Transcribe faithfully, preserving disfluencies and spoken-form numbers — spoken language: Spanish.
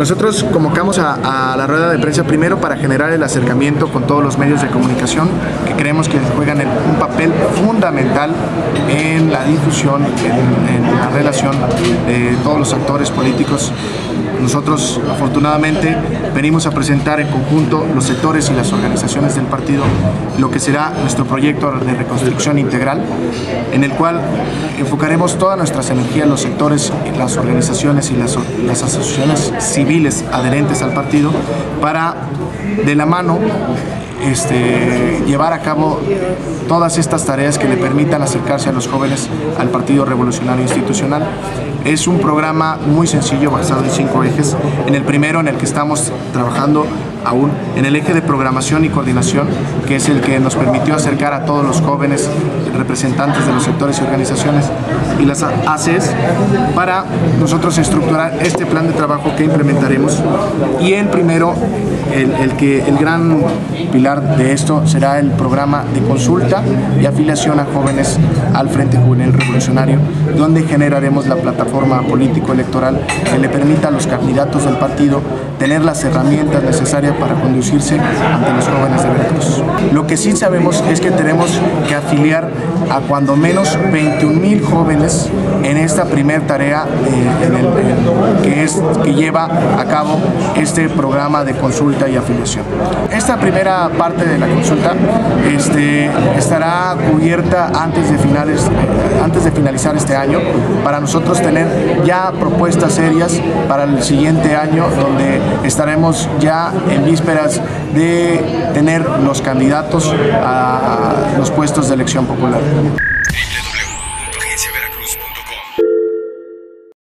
Nosotros convocamos a, a la rueda de prensa primero para generar el acercamiento con todos los medios de comunicación que creemos que juegan el, un papel fundamental en la difusión, en, en la relación de todos los actores políticos. Nosotros, afortunadamente, venimos a presentar en conjunto los sectores y las organizaciones del partido lo que será nuestro proyecto de reconstrucción integral, en el cual enfocaremos todas nuestras energías, los sectores, las organizaciones y las, las asociaciones civiles adherentes al partido, para, de la mano, Este, llevar a cabo todas estas tareas que le permitan acercarse a los jóvenes al Partido Revolucionario Institucional. Es un programa muy sencillo, basado en cinco ejes. En el primero, en el que estamos trabajando aún, en el eje de programación y coordinación, que es el que nos permitió acercar a todos los jóvenes representantes de los sectores y organizaciones y las A C Es para nosotros estructurar este plan de trabajo que implementaremos. Y el primero, el, el, que, el gran pilar de esto será el programa de consulta y afiliación a jóvenes al Frente Juvenil Revolucionario, donde generaremos la plataforma político-electoral que le permita a los candidatos del partido tener las herramientas necesarias para conducirse ante los jóvenes de Veracruz. Lo que sí sabemos es que tenemos que afiliar a cuando menos veintiún mil jóvenes en esta primera tarea eh, en el, en, que, es, que lleva a cabo este programa de consulta y afiliación. Esta primera parte de la consulta este, estará cubierta antes de, finales, eh, antes de finalizar este año, para nosotros tener ya propuestas serias para el siguiente año, donde estaremos ya en vísperas de tener los candidatos a los puestos de elección popular.